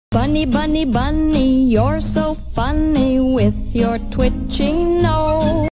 Bunny, bunny, bunny, you're so funny with your twitching nose.